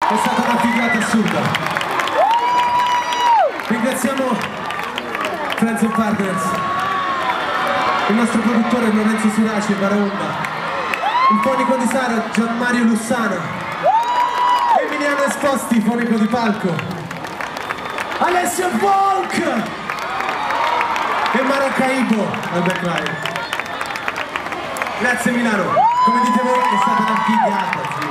È stata una figata assurda. Ringraziamo Friends and Partners, il nostro produttore Lorenzo Suraci e Baronda, il fonico di Sara Gianmario Lussana, Emiliano Esposti, fonico di palco, Alessio Volk e Maracaibo al backline. Grazie Milano, come dite voi è stata una figata.